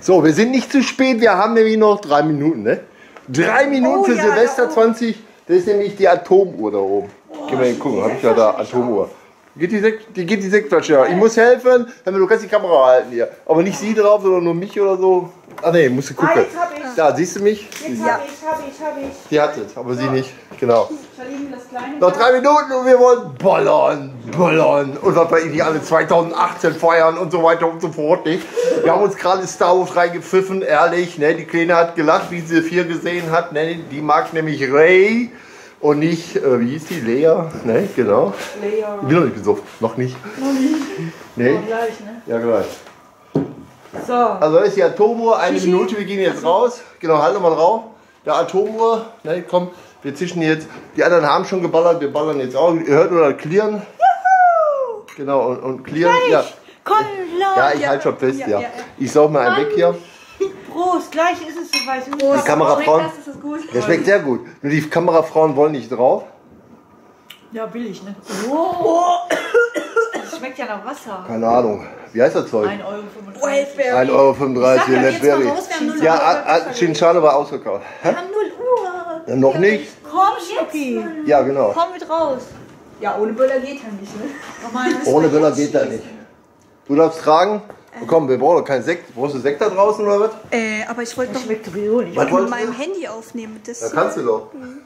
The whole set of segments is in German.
So, wir sind nicht zu spät, wir haben nämlich noch 3 Minuten, ne? 3 Minuten für Silvester 20, das ist nämlich die Atomuhr da oben. Gehen wir mal gucken, habe ich ja da Atomuhr. Die geht die Sektflasche, ja. Ich muss helfen, du kannst die Kamera halten hier. Aber nicht sie drauf, sondern nur mich oder so. Ah ne, musst du gucken. Jetzt hab ich. Da, siehst du mich? Jetzt hab ich. Die hat es, aber sie nicht. Genau. Verlieben das kleine. Noch 3 Minuten und wir wollen ballern. Und was wir die alle 2018 feiern und so weiter und so fort. Nicht? Wir haben uns gerade Star Wars reingepfiffen, ehrlich. Ne? Die Kleine hat gelacht, wie sie 4 gesehen hat. Ne? Die mag nämlich Rey und nicht, wie hieß die? Lea? Ne? Genau. Lea. Ich bin noch nicht gesucht. Noch nicht. Ne? Oh, gleich, ne? Ja, gleich. So. Also das ist die Atomuhr, 1 Minute, wir gehen jetzt raus. Genau, halt nochmal drauf. Der Atomuhr, ne, komm, wir zischen jetzt. Die anderen haben schon geballert, wir ballern jetzt auch. Ihr hört nur das Klirren. Juhu! Genau, und klirren. Ja. Komm, laut. Ja, ich halte schon fest, ja. Ich saug mal einen weg hier. Prost, gleich ist es soweit. Die Kamerafrauen. Schmeckt das gut? Der schmeckt sehr gut. Nur die Kamerafrauen wollen nicht drauf. Ja, billig, ne? Oh. Das schmeckt ja nach Wasser. Keine Ahnung. Wie heißt das Zeug? 1,35 1,35 Euro, Letberry. Ja, Cinchano war ausgekauft. Wir haben 0 Uhr. Ja, noch nicht? Komm, Schnucki. Ja, genau. Komm mit raus. Ja, ohne Böller geht ja nicht, ne? Ohne Böller geht das nicht. Du darfst tragen. Komm, wir brauchen doch keinen Sekt. Brauchst du Sekt da draußen oder was? Aber ich wollte doch Schmeckt sowieso nicht. Was mit wolltest meinem du? Handy aufnehmen. Das Ja, kannst du doch.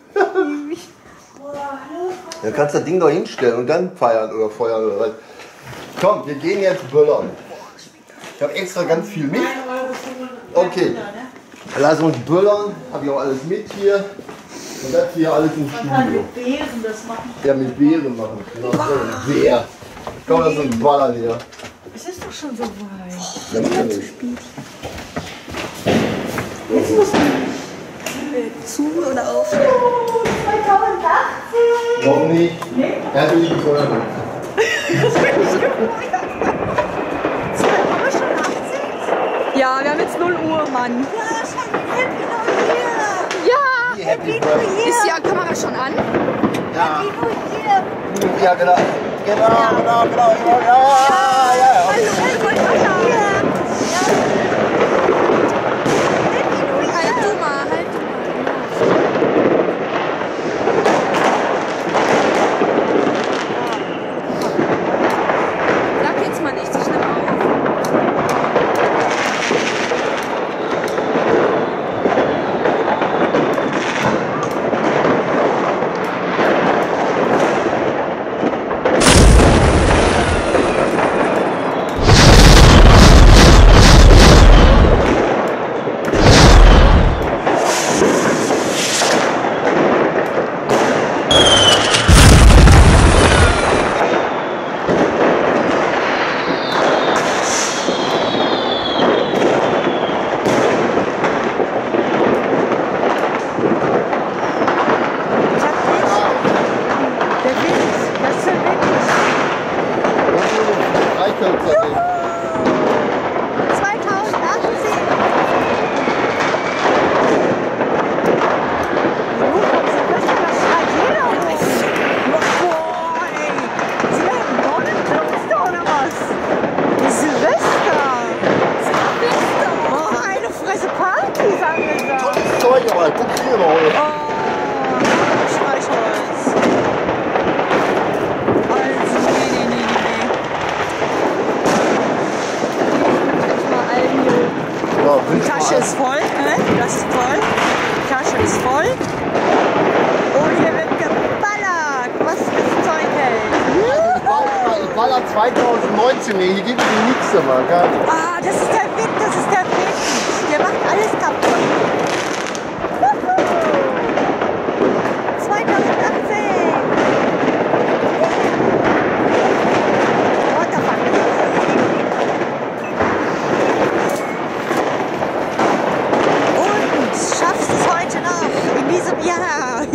Dann kannst du das Ding doch hinstellen und dann feiern oder feuern oder was. Komm, wir gehen jetzt böllern. Ich habe extra ganz viel mit. Okay, lass uns böllern. Habe ich auch alles mit hier. Und das hier alles im Man kann Studio. mit Beeren das machen. Ja, mit Beeren machen. Genau, so, Bär. Komm, lass uns ballern hier. Es ist doch schon so weit. Ja, mach nicht. Jetzt muss zu oder auf. 2018. Noch nicht. Herzlichen Glückwunsch. Ja, wir haben jetzt 0 Uhr, Mann. Ja, Happy Birthday. ist die Kamera schon an? Ja. Ja, genau. Genau. Ja. Halt du mal. Sag jetzt mal nicht so schnell auf. Die Tasche ist voll, ne? Das ist voll. Die Tasche ist voll. Und hier wird geballert, was das Zeug hält. Ich baller 2019, hier gibt es nichts mehr, gar nicht. Ah, das ist der Wind, das ist der Wind. Der macht alles kaputt. 2018. What the fuck? Und schaffst es heute noch in diesem Jahr.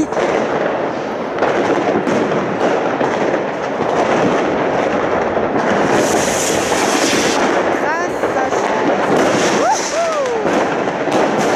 Krasser Scheiß.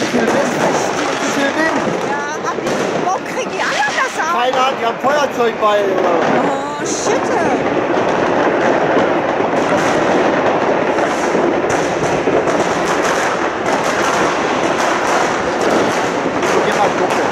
Ja, wo kriegen die anderen das auch? Keine Ahnung, die haben Feuerzeugbeil oder was. Oh, shit. Geh mal gucken.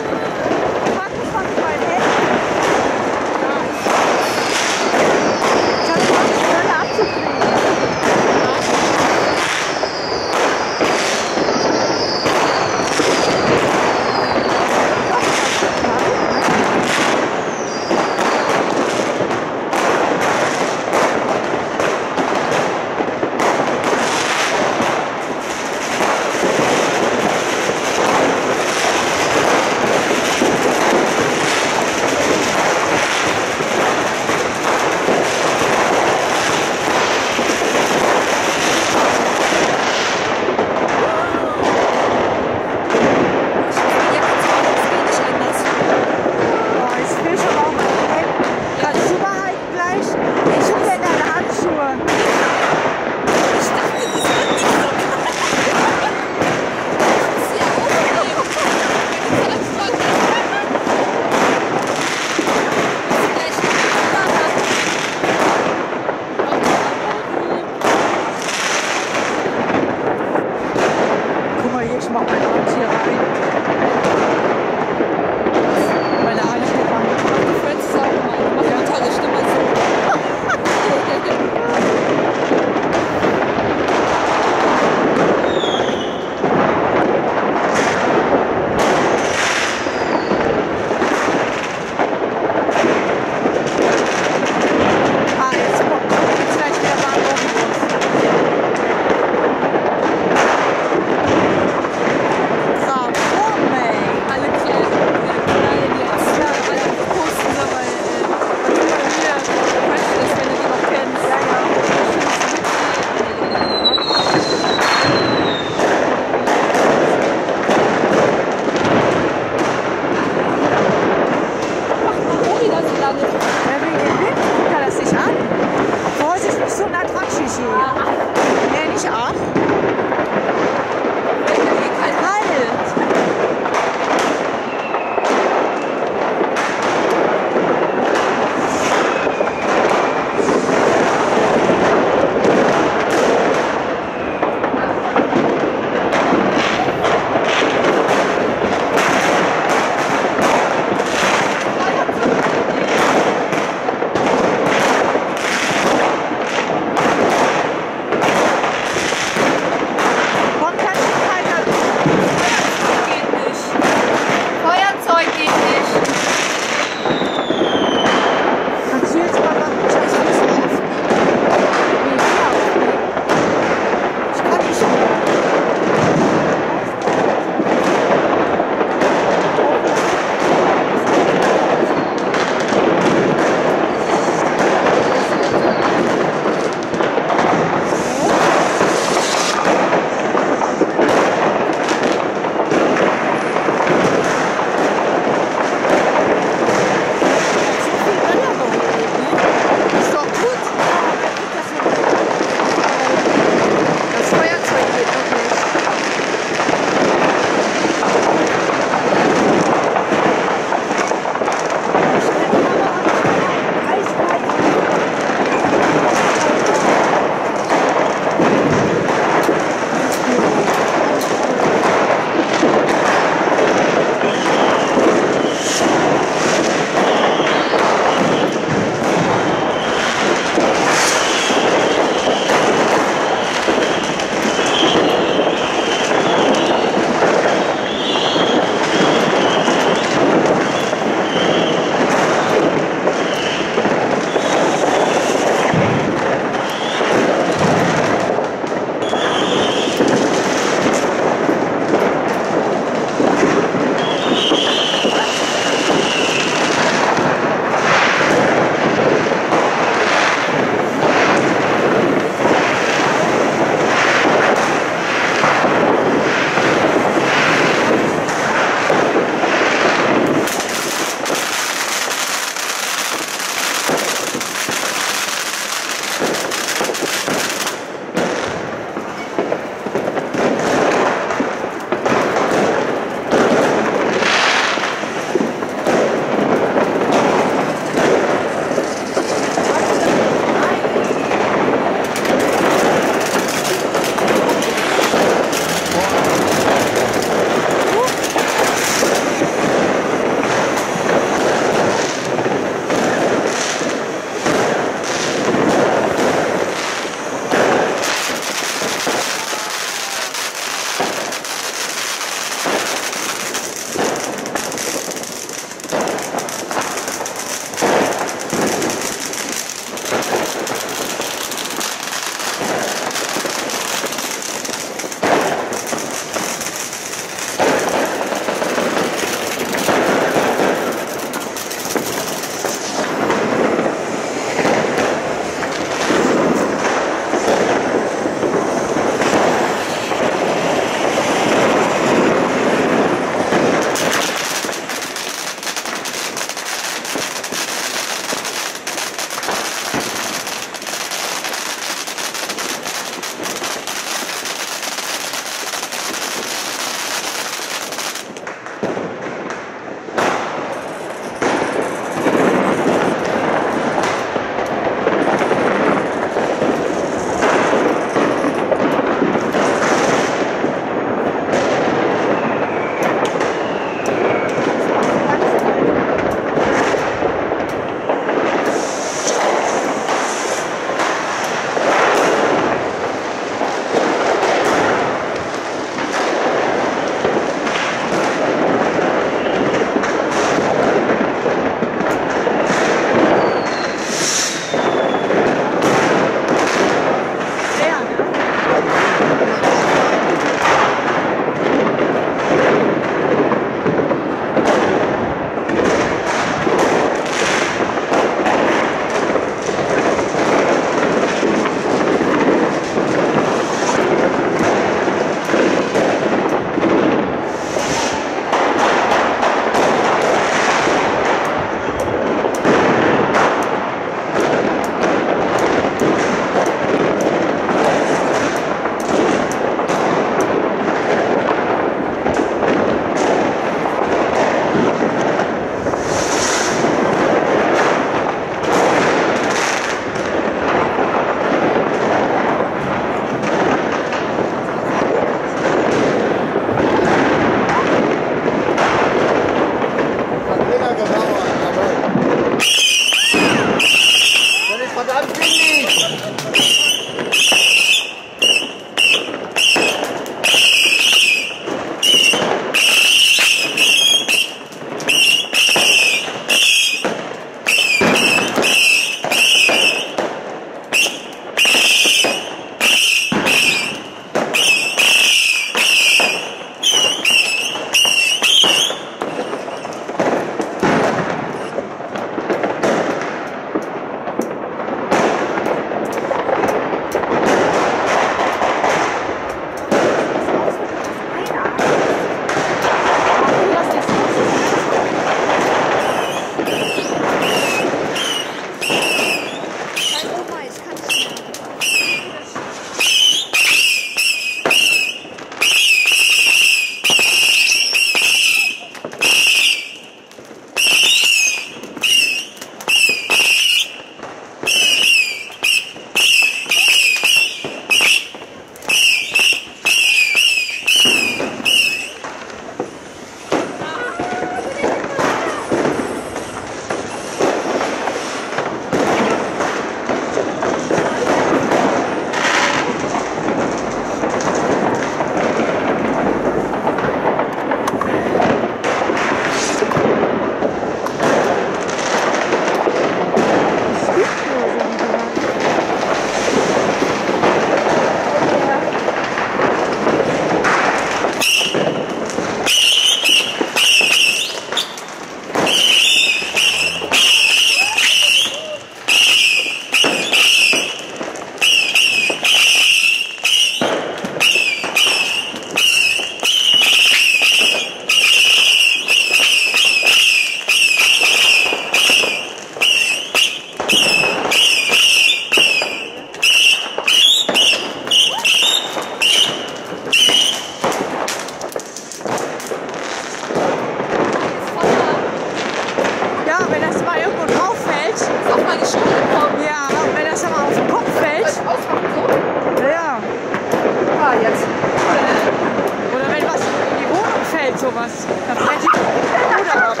was. Da brennt die Bude ab.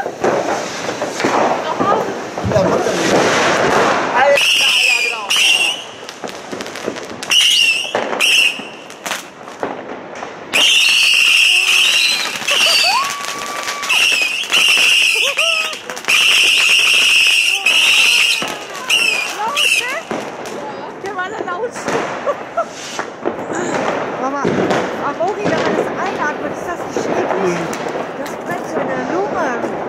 Ja, macht er nicht. Alter, ja genau. Der war da laut. Mama, Amori, wenn man das einatmet, ist das nicht schrecklich? Das brennt so in der Lunge.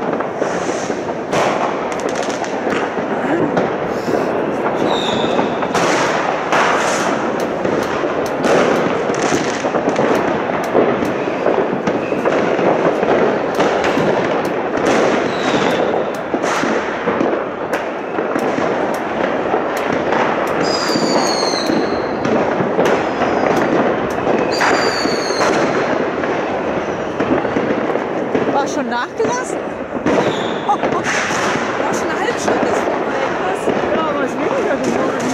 War schon nachgelassen? War schon eine halbe Stunde ist vorbei. Krass. Ja, aber ist weniger geworden.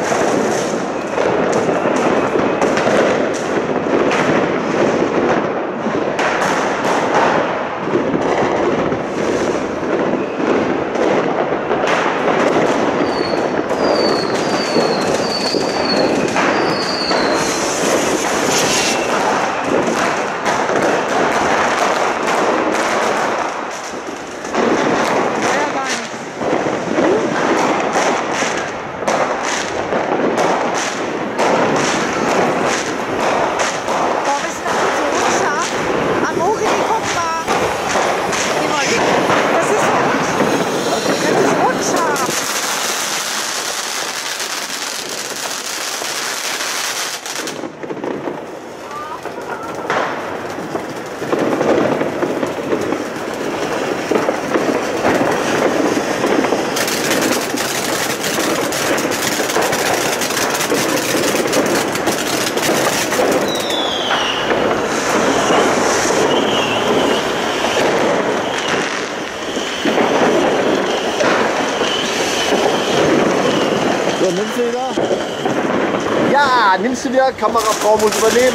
So, nimmst du wieder? Ja, nimmst du wieder? Kamerafrau muss übernehmen.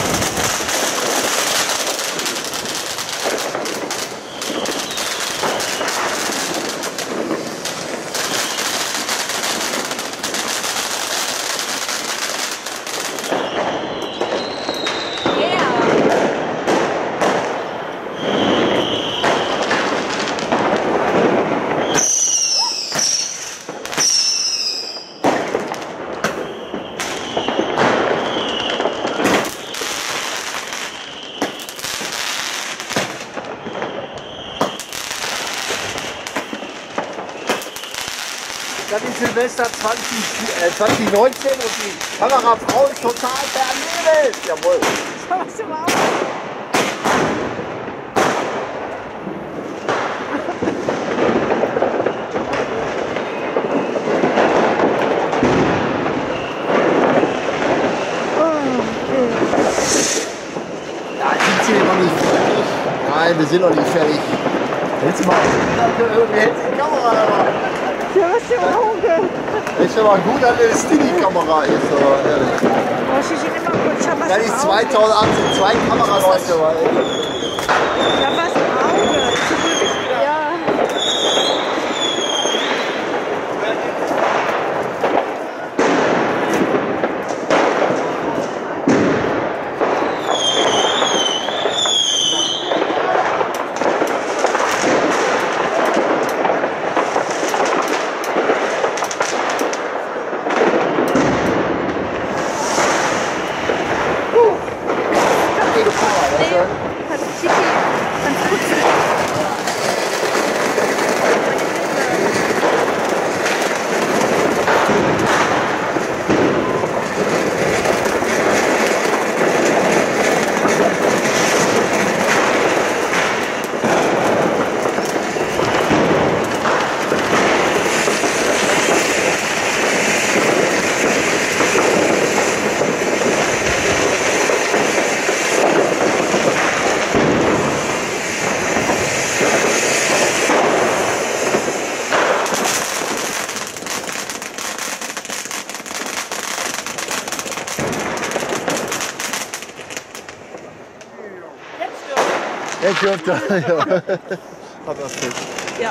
Das ist Silvester 2019 und die Kamerafrau ist total vernebelt. Jawohl. Schau mal auf. Ja, sind Sie noch nicht fertig? Nein, wir sind noch nicht fertig. Willst du mal? Wir hätten die Kamera dabei. Ja, was ist denn Auge? Ist aber gut, dass eine Steady-Kamera ist, aber ehrlich. Was ist denn immer gut? Ich hab was Das im ist Auge. 2018, zwei Kameraleute. Ich hab was im Auge. Ja. Jede Kamera, weißt du? Hat Chicky ganz gut. Jetzt dürft ihr. Ja. Hat das fest. Ja.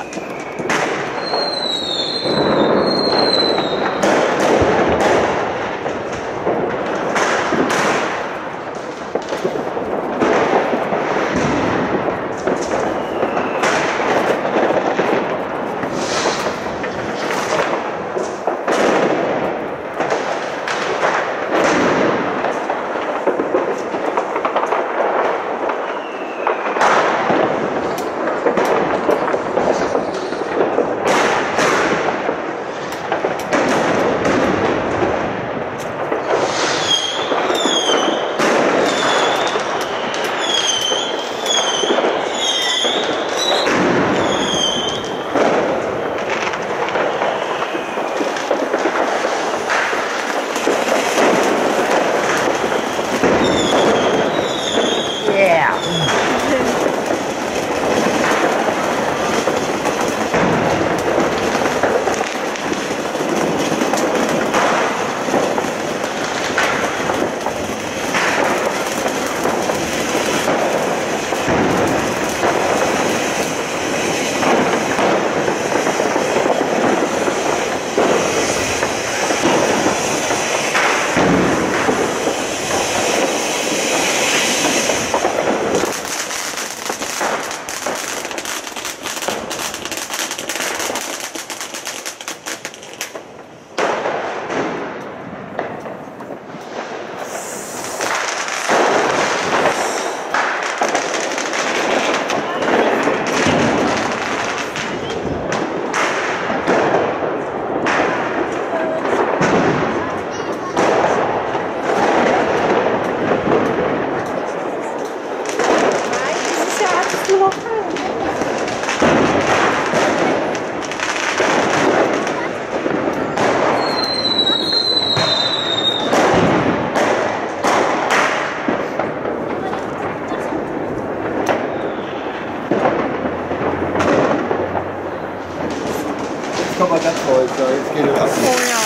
Jetzt kommt mal ganz Holz, ja, jetzt geht es ab. Oh ja.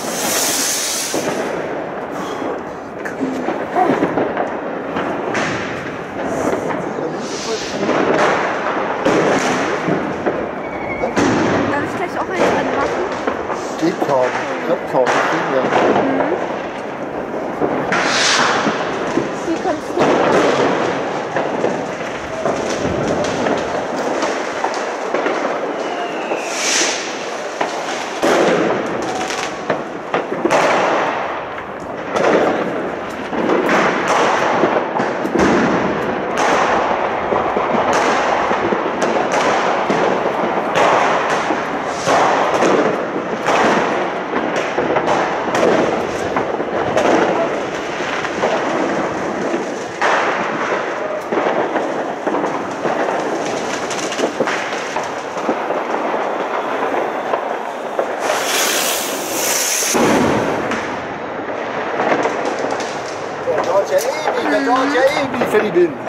Darf ich gleich auch einen drin machen? Geht kaum, klappt kaum, das ging ja. Wie kannst du? Der dauert ja ewig, wenn ich bin.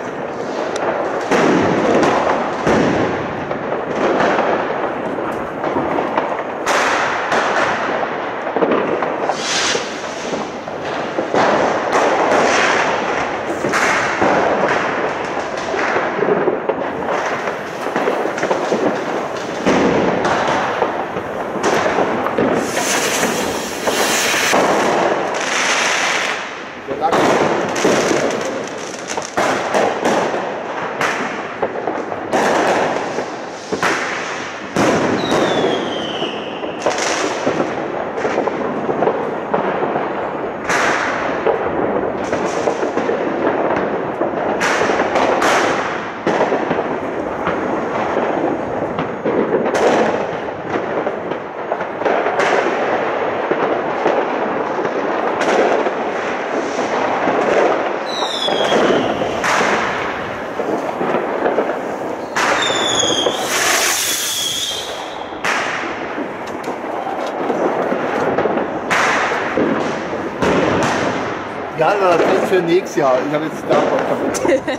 Ja, das ist für nächstes Jahr. Ich habe jetzt da kaputt.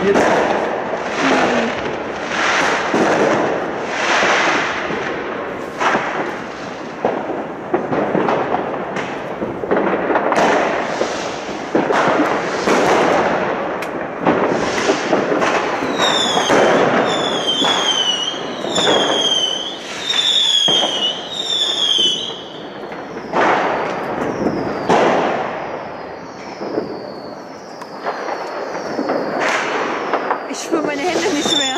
Jetzt. Ich spüre meine Hände nicht mehr.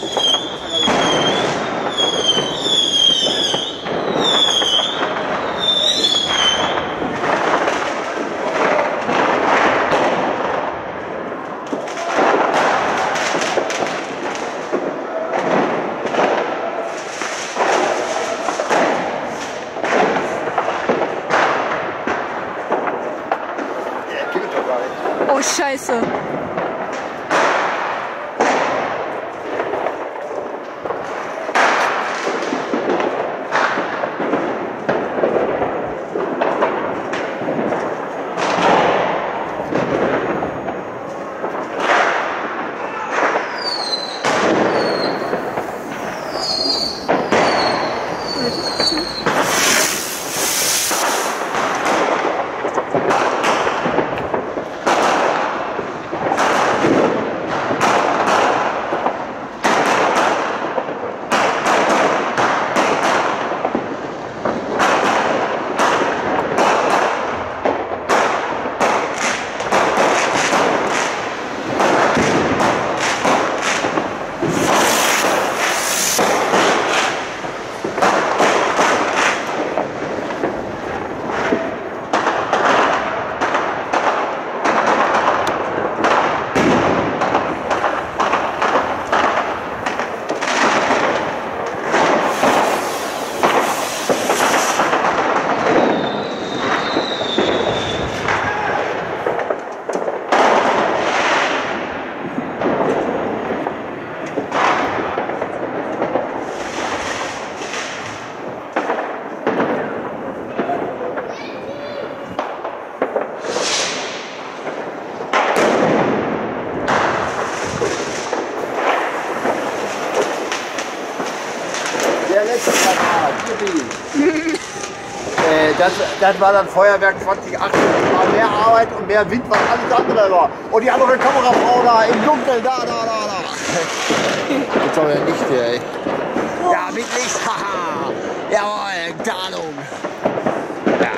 Oh Scheiße. Der letzte Kanal, das war dann Feuerwerk 2018. Das war mehr Arbeit und mehr Wind, was alles andere war. Und die andere Kamerafrau da im Dunkeln, da. Jetzt haben wir Licht hier, ey. Ja, mit Licht, haha. Jawohl, Tarnung. Ja.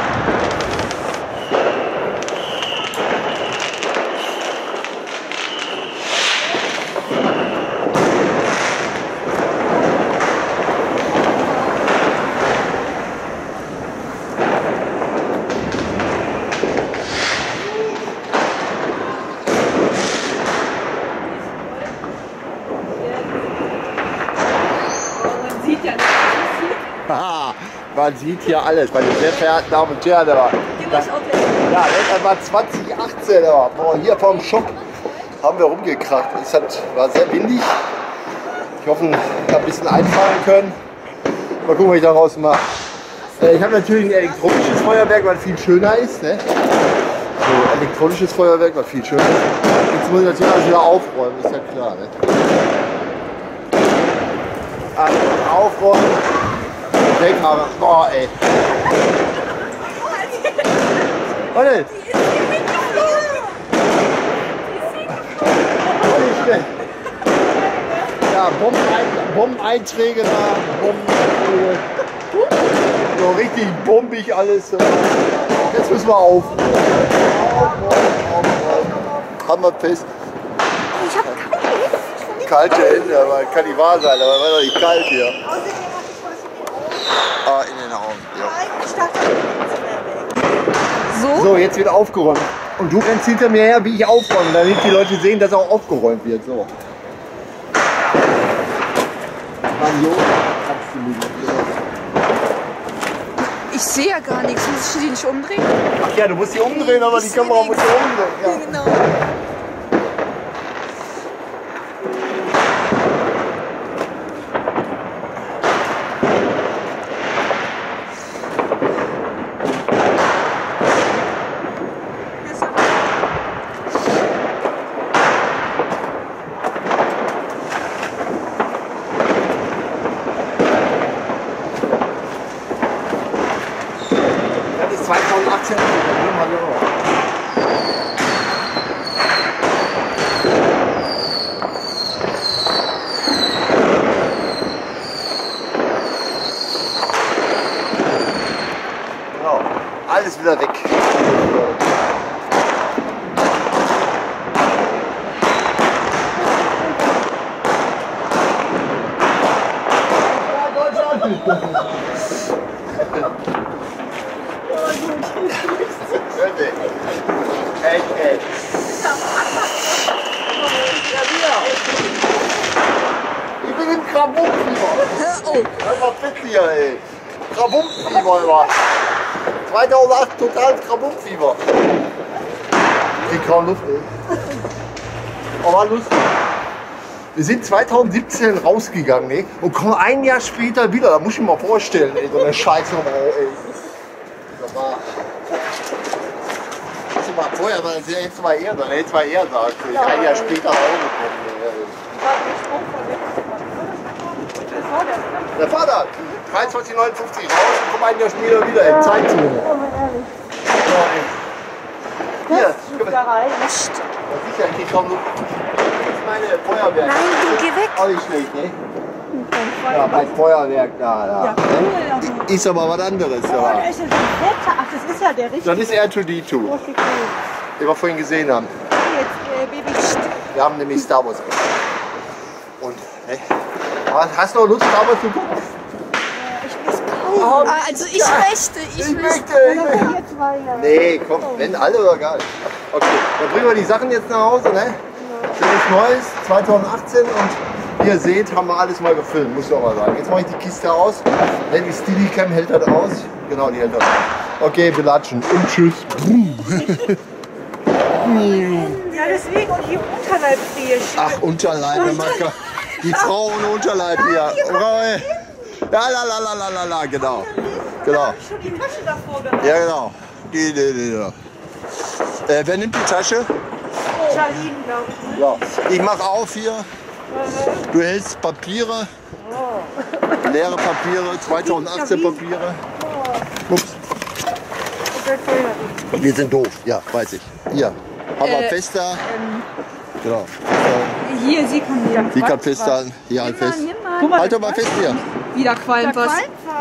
Haha, man sieht hier alles, meine sehr verehrten Damen und Herren. Ja, das war 2018, boah, hier vom Shop haben wir rumgekracht. Es war sehr windig. Ich hoffe, ich habe ein bisschen einfahren können. Mal gucken, was ich daraus mache. Ich habe natürlich ein elektronisches Feuerwerk, was viel schöner ist. Ne? So, elektronisches Feuerwerk, was viel schöner ist. Jetzt muss ich natürlich alles wieder aufräumen, ist ja klar. Ne? Also, aufräumen. Weghaben. Boah, ey. Warte. Ja, Bombeneinträge da, Bombeneinträge. So richtig bombig alles. Jetzt müssen wir aufräumen. Haben wir fest. Ich habe kalte Hände. Kalte Hände, aber kann nicht wahr sein, aber war doch nicht kalt hier. Ah, in den Augen. Ja. Ich dachte, so? So, jetzt wird aufgeräumt. Und du rennst hinter mir her, wie ich aufräume, damit die Leute sehen, dass auch aufgeräumt wird. So. Mann, Jo, Ich sehe ja gar nichts. Muss ich die nicht umdrehen? ach ja, du musst die umdrehen, aber die Kamera muss die umdrehen. Ja. Genau. wieder weg. Echt, ey. Ich bin im Krabumpfieber. Oh. Das war fit hier, ey. Krabumpfieber immer. 2008 total Krabumpfieber. Ich krieg kaum Luft, ey. Aber lustig. Wir sind 2017 rausgegangen, ey, und kommen ein Jahr später wieder. Da muss ich mir mal vorstellen, ey, so eine Scheiße, ey. Das war. Mal vorher, weil es ja jetzt mal eher, dann hätte es mal eher sagt. Ich ein Jahr später rausgekommen. Der Vater, 23,59 raus und kommt ein Jahr später wieder in Zeitzone. Hier, Da rein. sicher, ich krieg kaum Luft. Das ist meine Feuerwerk. Nein, du geh weg. Auch nicht schlecht, ne? Ja, mein Feuerwerk da. Ja, cool. Ist aber was anderes. Oh, Ja. da ist ja so ein Wetter. Ach, das ist ja der richtige. Das ist R2D2, Okay, den wir vorhin gesehen haben. jetzt, Baby, pst. Wir haben nämlich Star Wars gemacht. Und, ne? Hast du noch Lust, Star Wars zu gucken? Ich muss kaum. Also ich möchte. Ich möchte. Jetzt mal, ja. Nee, komm, wenn alle oder gar nicht. Okay, dann bringen wir die Sachen jetzt nach Hause, ne? Das ist Neues, 2018 und wie ihr seht, haben wir alles mal gefilmt, muss ich auch mal sagen. Jetzt mache ich die Kiste aus. Ne, die Steadicam hält das aus. Genau, die hält das aus. Okay, wir latschen und tschüss. Ja, deswegen und hier Unterleib friere ich. Ach, Unterleib, Macker. Die Frau ohne Unterleib hier. Ja, la, genau. Genau. Schon die Tasche davor gehabt. Ja, genau. Wer nimmt die Tasche? Charlene, glaube ich. Ja. Ich mach auf hier. Du hältst Papiere. Leere Papiere, 2018 Papiere. Ups. Wir sind doof, ja, weiß ich. Hier, Hammer fester. Genau. Hier, sie kann wieder. Die kann festhalten. Hier halt fest. Guck mal, Halt doch mal fest hier. wieder qualmt was.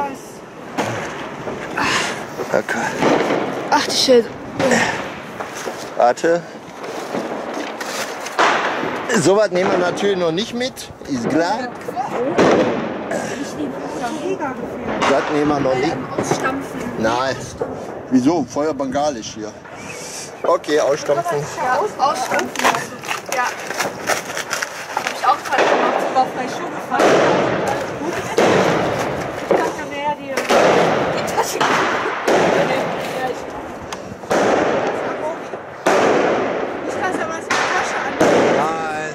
Okay. Ach du Scheiße. Warte. So was nehmen wir natürlich noch nicht mit, ist klar. Das nehmen wir noch nicht. Ausstampfen. Nein. Wieso? Feuer bengalisch hier. Okay, ausstampfen. Ja, ausstampfen lassen. Ja. Hab ich auch gerade gemacht. Sogar auf meine Schuhe gefallen. Ich dachte mehr, die Tasche. Ich lasse ja was in die Tasche an. Nein.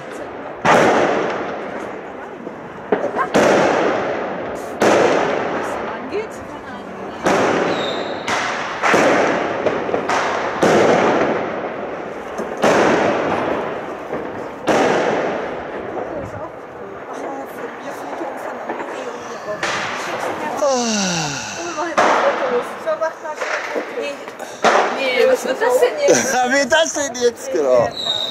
Angeht. Nee, was wird das denn jetzt? Was wird das denn jetzt genau?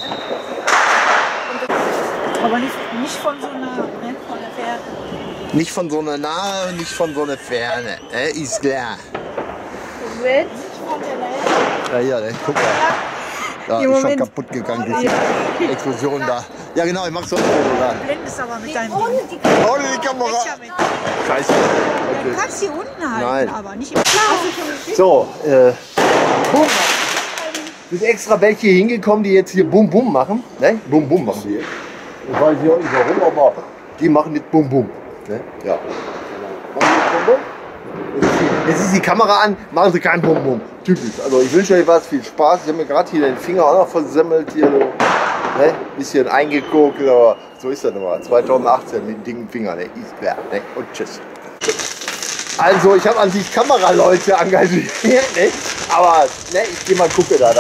Aber nicht von so einer, ne, von der Ferne. Nicht von so einer Nahe, nicht von so einer Ferne. Ist klar. Nicht von der Nähe. Ja, hier, guck mal. Da ist schon kaputt gegangen, diese Explosion da. Ja genau, ich mach so ein Foto da. Blendest aber mit deinem Ding. Ohne die Kamera. Scheiße. Du Okay. kannst hier unten halten, Nein. aber nicht im Glas. So, Bum. Sind extra welche hier hingekommen, die jetzt hier Bum Bum machen. Ne? Bum Bum machen die jetzt. Ich weiß nicht warum, aber die machen jetzt Bum Bum. Ne? Ja. Machen die jetzt Bum Bum? Jetzt ist die Kamera an, machen sie kein Bum Bum. Typisch. Also ich wünsche euch was, viel Spaß. Ich habe mir gerade hier den Finger auch noch versemmelt. Hier so. Ne? Bisschen eingeguckt, aber so ist das immer. 2018 mit dem dicken Finger. Ne? Ist klar. Ne? Und tschüss. Also ich habe an sich Kameraleute engagiert, ne? Aber ne, ich gehe mal gucken da.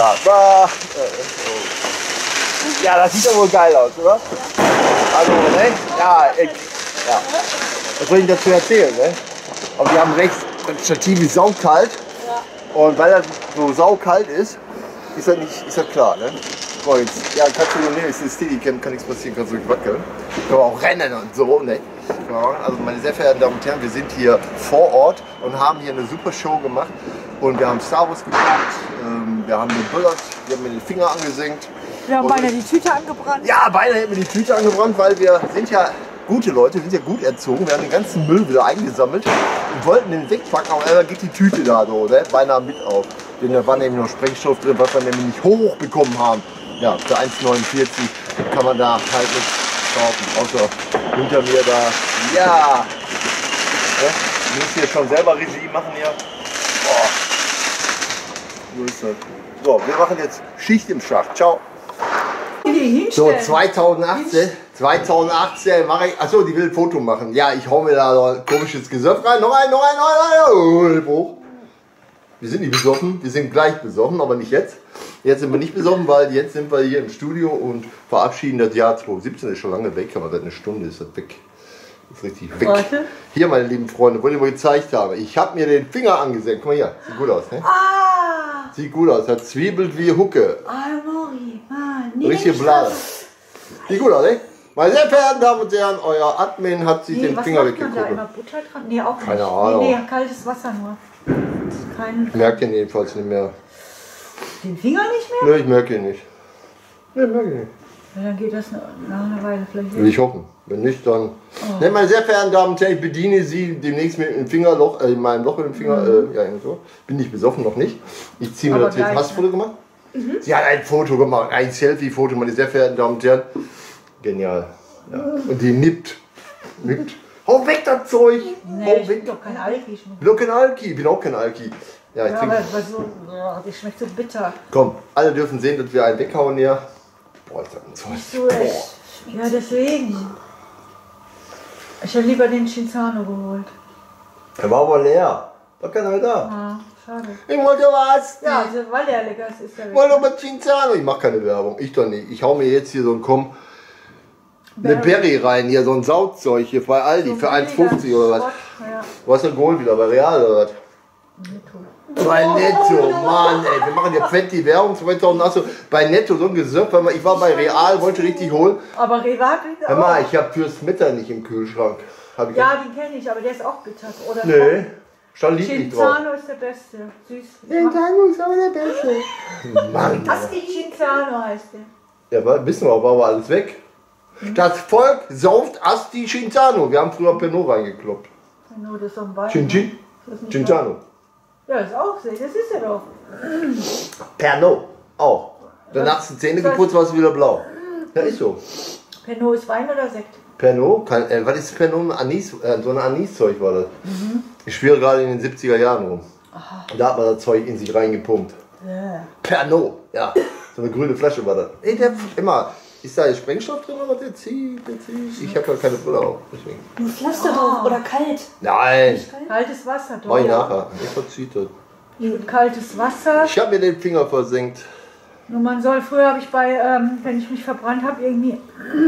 Ja, das sieht ja wohl geil aus, oder? Also, ne? Ja, ja. Was soll ich dazu erzählen, ne? Aber wir haben rechts, das Stativ ist saukalt. Und weil das so saukalt ist, ist das klar, ne? So, jetzt, ja, kannst du nehmen, ist eine Steadicam, kann nichts passieren, kannst du nicht wackeln. Können wir auch rennen und so, ne? Ja, also meine sehr verehrten Damen und Herren, wir sind hier vor Ort und haben hier eine super Show gemacht. Und wir haben Star Wars geguckt, wir haben geböllert, wir haben mir den Finger angesenkt. Wir haben beinahe die Tüte angebrannt. Ja, beinahe hätten wir die Tüte angebrannt, weil wir sind ja gute Leute, wir sind ja gut erzogen. Wir haben den ganzen Müll wieder eingesammelt und wollten den wegpacken, aber einmal geht die Tüte da so, ne? Beinahe mit auf. Denn da war nämlich noch Sprengstoff drin, was wir nämlich nicht hochbekommen haben. Ja, für 1,49 kann man da halt nichts kaufen, außer hinter mir da, ja. Ich muss hier schon selber Regie machen hier. Boah. So ist das. So, wir machen jetzt Schicht im Schacht. Ciao. So, 2018 mache ich, achso, die will ein Foto machen. Ja, ich hau mir da so ein komisches Gesöff rein. Noch ein. Hoch. Wir sind nicht besoffen, wir sind gleich besoffen, aber nicht jetzt. Jetzt sind wir nicht besoffen, weil jetzt sind wir hier im Studio und verabschieden das Jahr 2017. Ist schon lange weg, aber seit einer Stunde ist das weg. Ist richtig weg. Warte. Hier, meine lieben Freunde, wollte ich mal gezeigt haben. Ich habe mir den Finger angesenkt. Guck mal hier, sieht gut aus, ne? Ah! Sieht gut aus, hat zwiebelt wie Hucke. Mori, Mann. Richtig blau. Sieht gut aus, ne? Meine sehr verehrten Damen und Herren, euer Admin hat sich den Finger weggeguckt. Da immer Butter dran? Nee, auch nicht. Keine Ahnung. Nee, kaltes Wasser nur. Merkt ihn jedenfalls nicht mehr. Den Finger nicht mehr? Ne, ich merke ihn nicht. Ne, merke ich nicht. Ja, dann geht das nach einer Weile vielleicht. Will ich hoffen. Wenn nicht, dann. Oh. Ne, meine sehr verehrten Damen und Herren, ich bediene Sie demnächst mit dem Fingerloch, in meinem Loch im Finger. Ja, so. Bin nicht besoffen, noch nicht. Ich ziehe mir das jetzt. Hast du ein Foto gemacht? Mhm. Sie hat ein Foto gemacht, ein Selfie-Foto, meine sehr verehrten Damen und Herren. Genial. Ja. Und die nippt. Hau weg das Zeug! Nee, Hau ich weg! bin doch kein Alki. Ich bin auch kein Alki, bin auch kein Alki. Ja, ich trinke. Aber so, das schmeckt so bitter. Komm, alle dürfen sehen, dass wir einen weghauen hier. Boah, ist das ein Zeug. So, ja, deswegen. Ich hätte lieber den Cinzano geholt. Der war aber leer. War keiner mehr da. Ja, schade. Ich wollte was. Ja, also, weil der lecker ist, ist der weg. Ich wollte aber Cinzano. Ich mach keine Werbung. Ich doch nicht. Ich hau mir jetzt hier so ein eine Berry rein, hier so ein Saugzeug hier bei Aldi so für 1,50 oder was. Ja. Du hast ja Gold wieder bei Real oder was? Netto. Bei Netto, Mann, ey. Wir machen ja fett die Werbung 2018. Bei Netto so ein Gesöff, weil ich war bei Real, wollte richtig holen. Aber Real kriegt Hör mal, ich hab Fürst Mitter nicht im Kühlschrank. Ja, den kenne ich, aber der ist auch bitter. Oder nee, stand lieb nicht drauf. Cinzano ist der Beste. Süß. Cinzano ist aber der Beste. Mann. Asti Cinzano heißt der. Ja, wissen wir, aber war alles weg. Das Volk sauft Asti Cinzano. Wir haben früher Pernod reingekloppt. Pernod ist so ein Wein. Cinzano. Ja, ist auch so. Das ist ja doch. Pernod. Auch. Danach sind Zähne geputzt, war es wieder blau. Ja, ist so. Pernod ist Wein oder Sekt? Pernod? Was ist Pernod? Anis, so ein Aniszeug war das. Ich schwöre gerade in den 70er Jahren rum. Aha. Da hat man das Zeug in sich reingepumpt. Pernod, ja. So eine grüne Flasche war das. Ey, der immer. Ist da Sprengstoff drin oder der zieht? Ich habe ja keine Brille auf. Deswegen. Ein Pflaster drauf oder kalt? Nein. Kaltes Wasser doch. Mach ich nachher. Ich verzieht das. Mit kaltes Wasser. Ich habe mir den Finger versenkt. Und man soll, früher habe ich bei, wenn ich mich verbrannt habe, irgendwie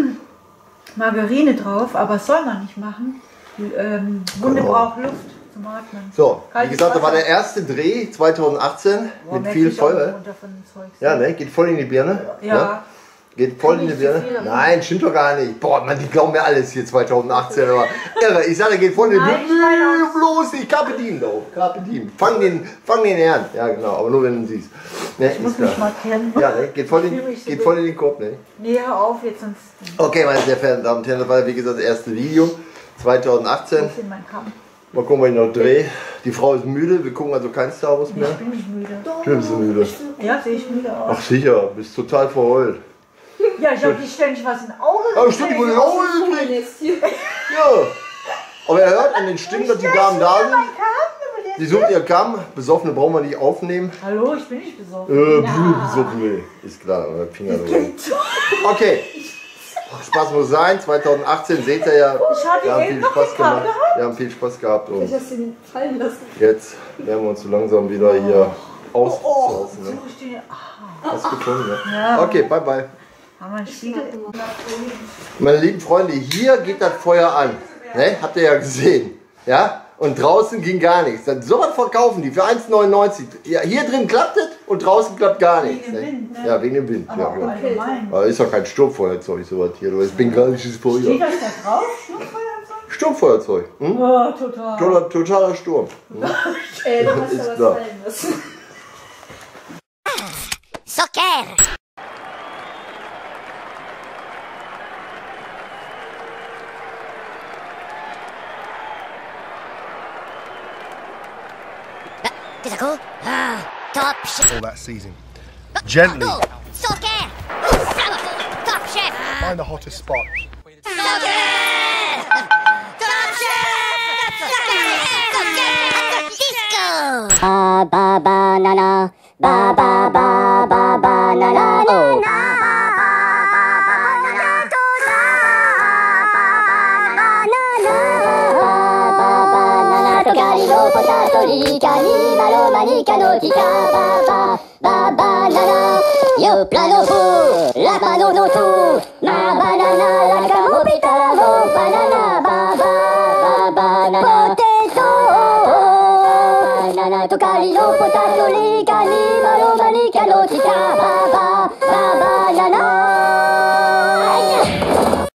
Margarine drauf, aber das soll man nicht machen. Die Wunde braucht Luft zum Atmen. So, wie gesagt, da war der erste Dreh 2018 mit viel Feuer. Ja, ne? Geht voll in die Birne. Ja. Geht voll in die Birne. Nein, stimmt doch gar nicht. Boah, man, die glauben mir alles hier 2018. Aber irre, ich sage, geht voll in die Birne. Bloß nicht, Carpe Diem doch. Carpe Diem. Fang den an. Ja, genau, aber nur wenn du ihn siehst. Ne, ich muss mich markieren. Ja, ne? Geht voll in den Korb, ne? Nee, hör auf jetzt sonst. Okay, meine sehr verehrten Damen und Herren, das war wie gesagt das erste Video 2018. Ich in meinen Kamm. Mal gucken, ob ich noch drehe. Die Frau ist müde, wir gucken also kein Star Wars mehr. Ich bin nicht müde. Bist du müde? Ja, sehe ich müde aus. Ach sicher, bist total verheult. Ja, ich habe die ständig was in den Augen. Aber stimmt, die wurde in Augen gekriegt. Ja. Aber er hört an den Stimmen, dass die Damen da sind. Die sucht ihr Kamm. Besoffene brauchen wir nicht aufnehmen. Hallo, ich bin nicht besoffen. Besoffen, ist klar. Finger okay. Spaß muss sein. 2018 seht ihr ja. Wir haben viel Spaß gemacht. Wir haben viel Spaß gehabt. Und hast du den fallen lassen. Jetzt werden wir uns so langsam wieder hier auslassen. Ne? Hast du gefunden, ja? Okay, bye bye. Meine lieben Freunde, hier geht das Feuer an. Ne? Habt ihr ja gesehen. Ja? Und draußen ging gar nichts. Dann so was verkaufen die für 1,99. Ja, hier drin klappt es und draußen klappt gar nichts. Wegen dem Wind, ne? Ja, wegen dem Wind. Aber ja, okay. Aber ist doch kein Sturmfeuerzeug, sowas hier. Das ist bengalisches Feuer. Steht das da drauf? Sturmfeuerzeug. Hm? Oh, total. Totaler Sturm. Du hast da was klar. fallen müssen. Soccer! Did I go? Top chef. All that season. Gently Soccer! Top chef! find the hottest spot. Soccer! Top chef! Soccer! Disco! Ba banana, ba banana, oh. Yo plano fu, la mano no tu, ma banana la camopita, mo banana, banana, potato, banana, tocali no potato, li cani, malo manica no tita, banana.